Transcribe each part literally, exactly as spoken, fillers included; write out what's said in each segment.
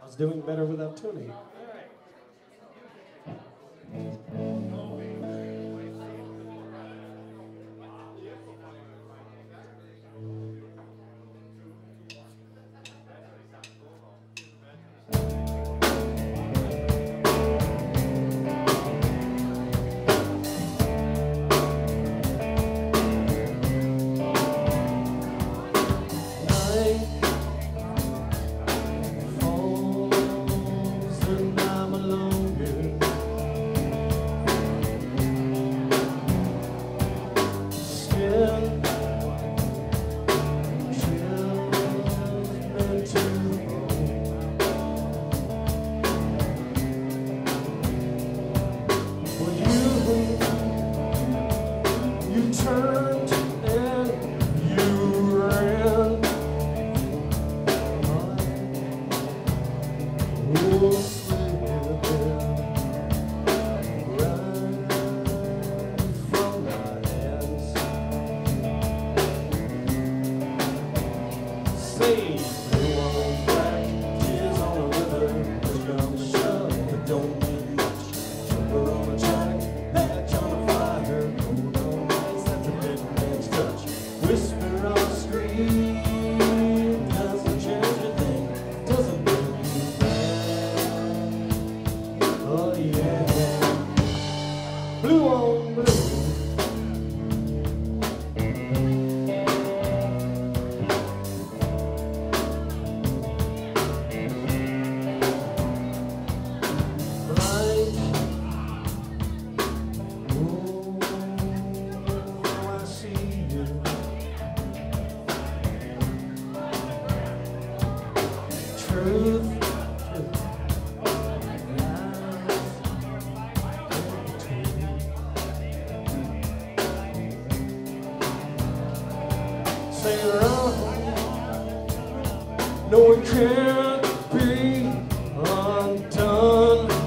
It's doing better without tuning. No, it can't be undone.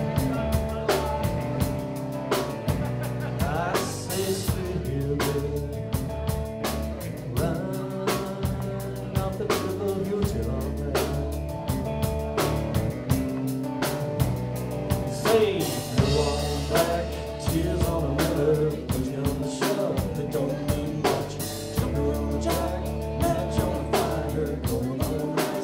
I say, sweet baby, run off the tip of your tongue. Say, go on back, tears on a window, put you on the shelf that don't mean much. Jump around, Jack, match on fire, going on.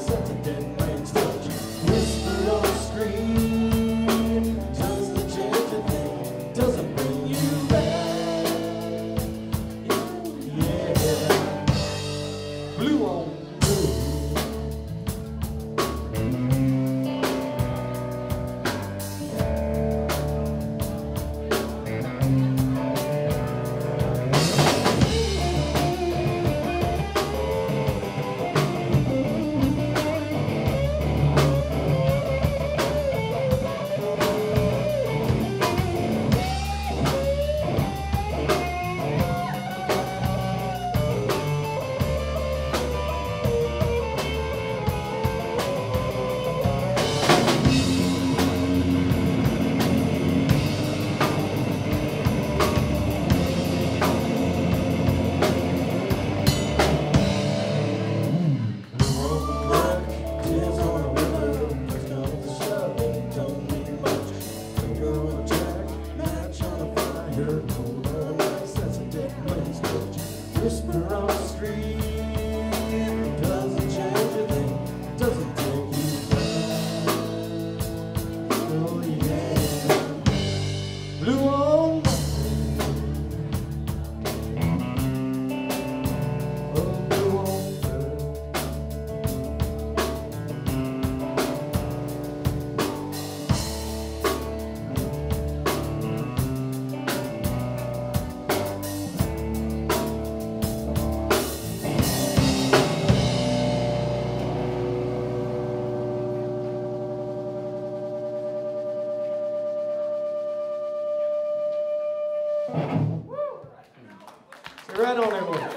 Whisper on the street doesn't change a thing, doesn't take you back. Oh yeah, blue on oh blue on right on there, boy.